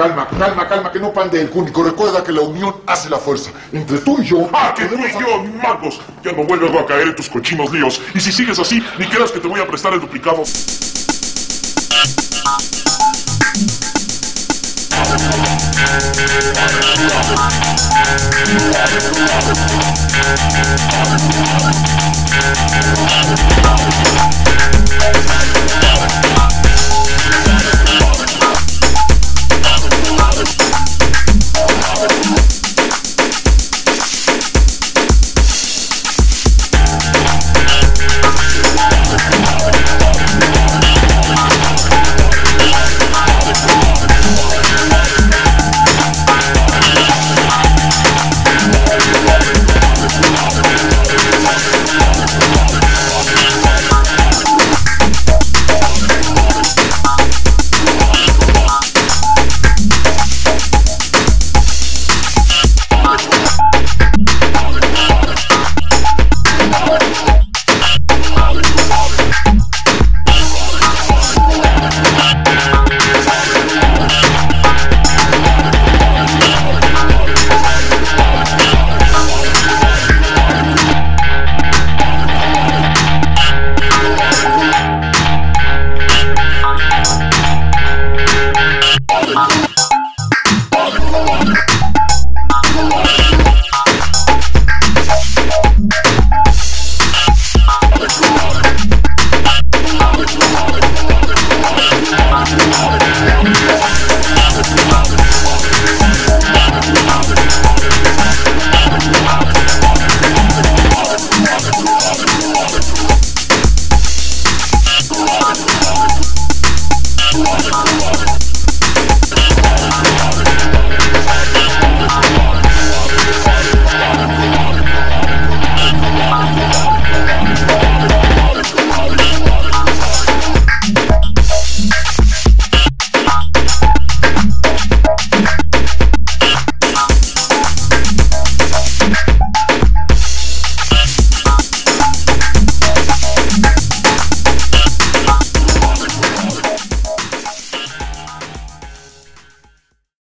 calma, que no pande el cúnico. Recuerda que la unión hace la fuerza. Entre tú y yo... Que tú y yo, magos. Ya no vuelvo a caer en tus cochinos líos. Y si sigues así, ni creas que te voy a prestar el duplicado.